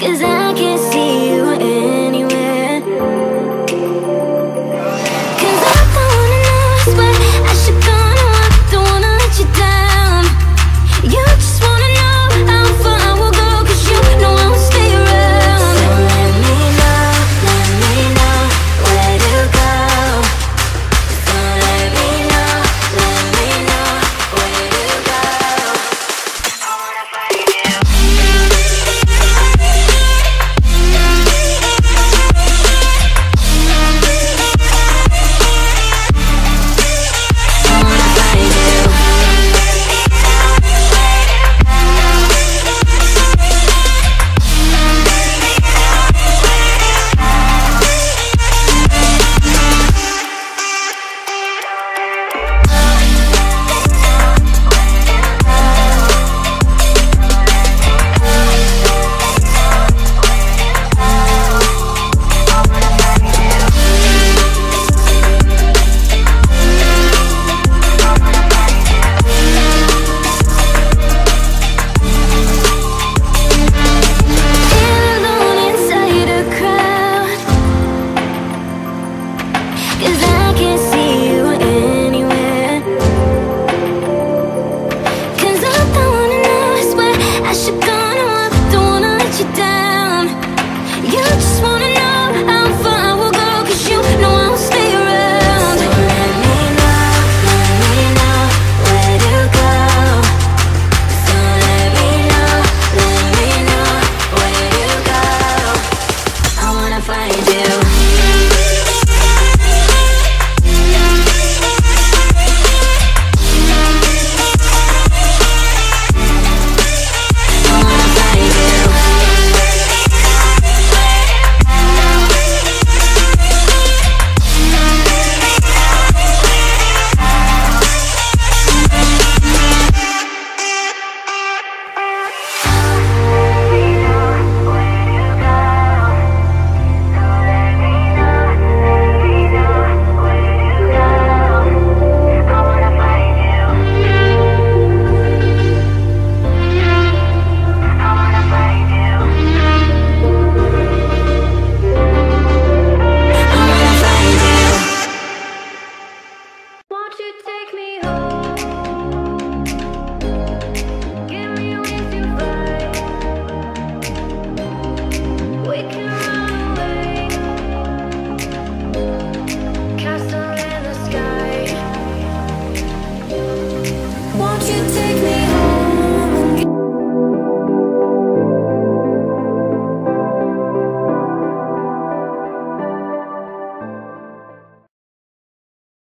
'cause I can't see you anywhere. 'Cause I don't wanna know, I swear I should go, no, I don't wanna let you down. You just wanna know how far I will go, 'cause you know I won't stay around. So let me know where to go. So let me know where to go. I wanna find you. I should go, no, I don't wanna let you down. You just want